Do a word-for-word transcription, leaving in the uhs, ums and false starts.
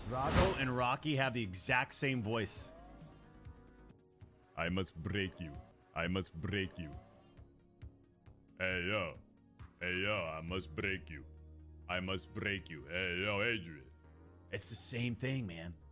Drago and Rocky have the exact same voice. I must break you. I must break you. Hey, yo. Hey, yo, I must break you. I must break you. Hey, yo, Adrian. It's the same thing, man.